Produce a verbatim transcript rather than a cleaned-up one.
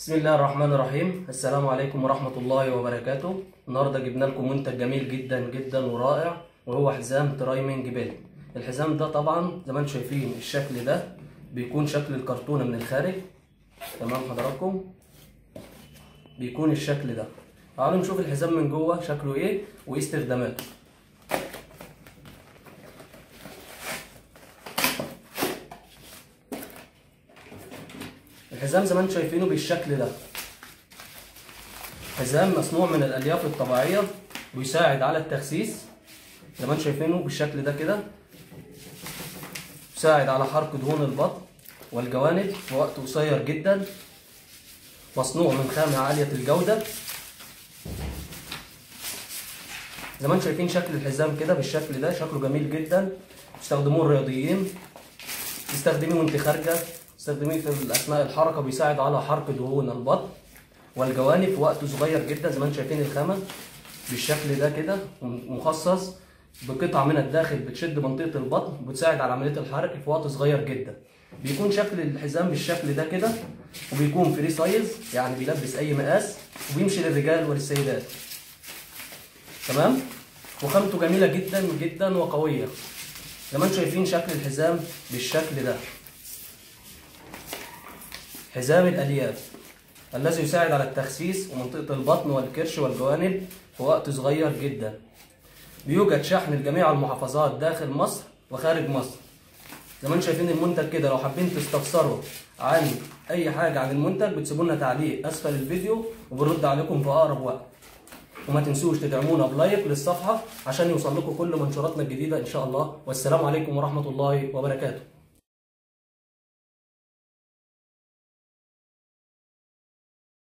بسم الله الرحمن الرحيم. السلام عليكم ورحمة الله وبركاته. النهارده جبنا لكم منتج جميل جدا جدا ورائع، وهو حزام ترايمنج بيل. الحزام ده طبعا زي ما انتم شايفين الشكل ده بيكون شكل الكرتونة من الخارج. تمام حضراتكم، بيكون الشكل ده. تعالوا نشوف الحزام من جوه شكله ايه وايه استخداماته. الحزام زي ما انتم شايفينه بالشكل ده، حزام مصنوع من الالياف الطبيعيه، بيساعد على التخسيس زي ما انتم شايفينه بالشكل ده كده. يساعد على حرق دهون البطن والجوانب في وقت قصير جدا. مصنوع من خامه عاليه الجوده. زي ما انتم شايفين شكل الحزام كده بالشكل ده، شكله جميل جدا. يستخدموه الرياضيين، تستخدميه وانت خارجه، تستخدميه في اثناء الحركه، بيساعد على حرق دهون البطن والجوانب في وقت صغير جدا. زي ما انتم شايفين الخامه بالشكل ده كده، مخصص بقطعه من الداخل بتشد منطقه البطن وبتساعد على عمليه الحرق في وقت صغير جدا. بيكون شكل الحزام بالشكل ده كده، وبيكون فري سايز، يعني بيلبس اي مقاس، وبيمشي للرجال وللسيدات. تمام، وخامته جميله جدا جدا وقويه. زي ما انتم شايفين شكل الحزام بالشكل ده، حزام الالياف الذي يساعد على التخسيس ومنطقة البطن والكرش والجوانب في وقت صغير جدا. بيوجد شحن لجميع المحافظات داخل مصر وخارج مصر. زي ما انتم شايفين المنتج كده. لو حابين تستفسروا عن اي حاجة عن المنتج بتسيبوا لنا تعليق اسفل الفيديو وبنرد عليكم في اقرب وقت. وما تنسوش تدعمونا بلايك للصفحة عشان يوصل لكم كل منشوراتنا الجديدة ان شاء الله. والسلام عليكم ورحمة الله وبركاته.